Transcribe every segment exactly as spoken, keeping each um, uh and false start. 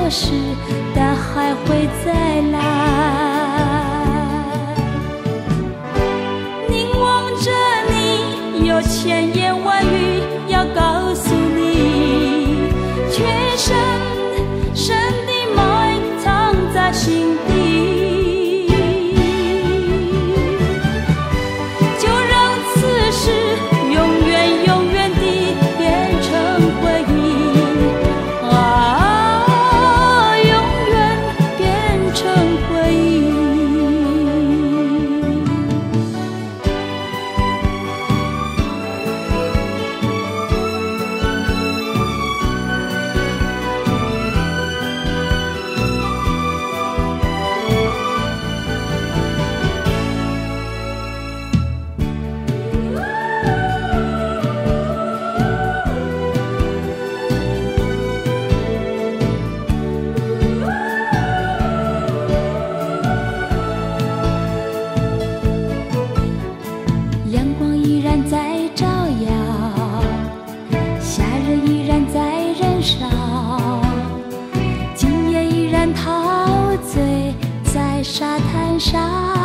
失，但还会再来。凝望着你，有千言万语要告诉你，却深深地埋藏在心底。就让此事永远永远地变成回忆啊，永远变成回忆。阳光依然在照耀，夏日依然在燃烧，今夜依然陶醉在沙滩上。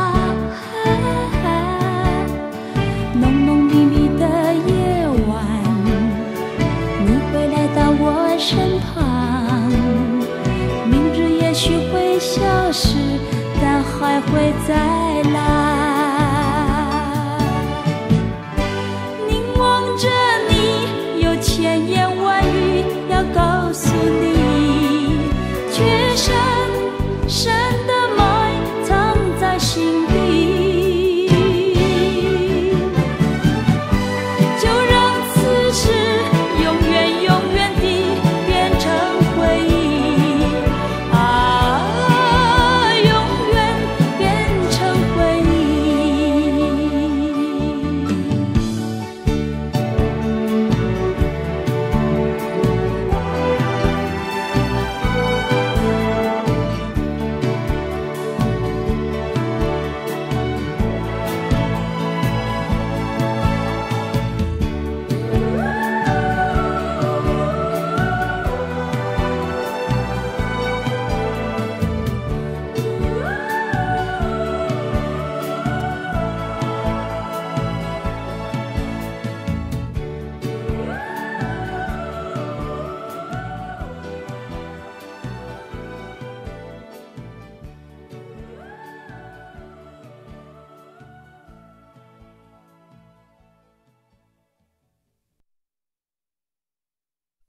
浓浓密密的夜晚，你会来到我身旁，明日也许会消失，但还会在